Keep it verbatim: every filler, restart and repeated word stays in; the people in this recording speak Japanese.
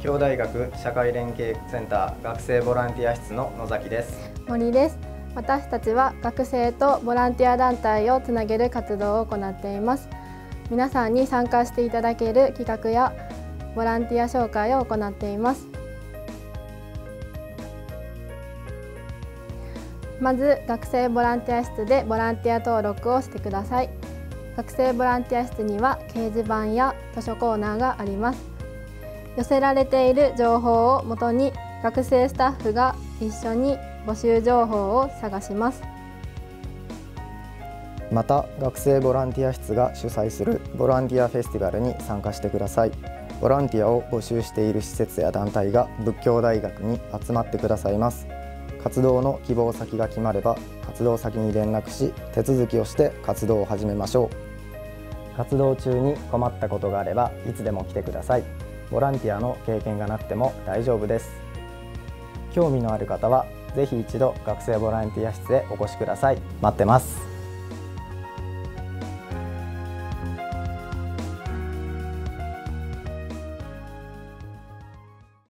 教大学社会連携センター学生ボランティア室の野崎です。 森です。私たちは学生とボランティア団体をつなげる活動を行っています。皆さんに参加していただける企画やボランティア紹介を行っています。まず学生ボランティア室でボランティア登録をしてください。学生ボランティア室には掲示板や図書コーナーがあります。寄せられている情報をもとに学生スタッフが一緒に募集情報を探します。 また学生ボランティア室が主催するボランティアフェスティバルに参加してください。ボランティアを募集している施設や団体が仏教大学に集まってくださいます。活動の希望先が決まれば活動先に連絡し手続きをして活動を始めましょう。活動中に困ったことがあればいつでも来てください。ボランティアの経験がなくても大丈夫です。興味のある方はぜひ一度学生ボランティア室へお越しください。待ってます。